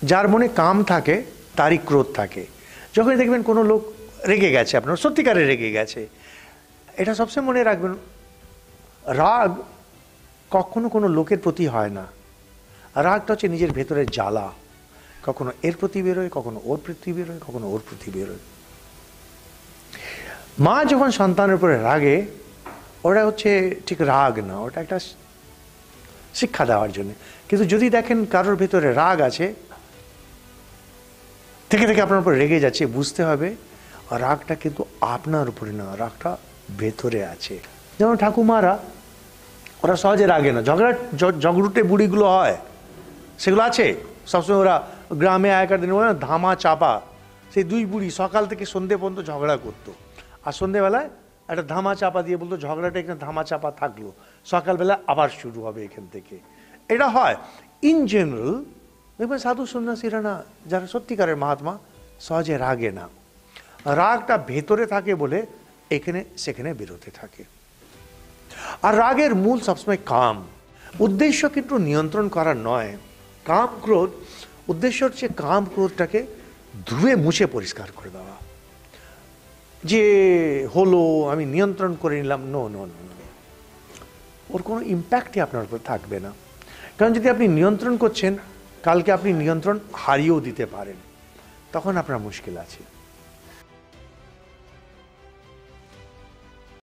যার মনে কাম থাকে তারই ক্রোধ থাকে। যখনই দেখবেন কোনো লোক রেগে গেছে, আপনার সত্যিকারে রেগে গেছে, এটা সবসময় মনে রাখবেন, রাগ কখনো কোনো লোকের প্রতি হয় না। রাগটা হচ্ছে নিজের ভেতরের জ্বালা, কখনো এর প্রতি বেরোয়, কখনো ওর প্রতি বেরোয়, কখনো ওর প্রতি বেরোয়। মা যখন সন্তানের উপরে রাগে, ওটা হচ্ছে ঠিক রাগ না, ওটা একটা শিক্ষা দেওয়ার জন্য। কিন্তু যদি দেখেন কারোর ভেতরে রাগ আছে, থেকে থেকে আপনার উপরে রেগে যাচ্ছে, বুঝতে হবে রাগটা কিন্তু আপনার উপরে না, রাগটা ভেতরে আছে। যেমন ঠাকুমারা, ওরা সহজে রাগে না। ঝগড়ুটে বুড়িগুলো হয়, সেগুলো আছে সবসময়। ওরা গ্রামে আগেকার দিনে বলে না, ধামা চাপা, সেই দুই বুড়ি সকাল থেকে সন্ধে পর্যন্ত ঝগড়া করতো, আর সন্ধেবেলায় একটা ধামা চাপা দিয়ে বলতো ঝগড়াটা এখানে ধামা চাপা থাকলো, সকালবেলা আবার শুরু হবে এখান থেকে। এটা হয় ইন জেনারেল। দেখবেন সাধু সন্ন্যাসীরা না, যারা সত্যিকারের মহাত্মা, সহজে রাগে না। রাগটা ভেতরে থাকে বলে এখানে সেখানে বেরোতে থাকে। আর রাগের মূল সবসময় কাম। উদ্দেশ্য কিন্তু নিয়ন্ত্রণ করার নয়। কাম ক্রোধ, উদ্দেশ্য হচ্ছে কাম ক্রোধটাকে ধুয়ে মুছে পরিষ্কার করে দেওয়া। যে হলো, আমি নিয়ন্ত্রণ করে নিলাম, নো নো নো, ওর কোনো ইম্প্যাক্টই আপনার উপর থাকবে না। কারণ যদি আপনি নিয়ন্ত্রণ করছেন, কালকে আপনি নিয়ন্ত্রণ হারিয়েও দিতে পারেন, তখন আপনার মুশকিল আছে।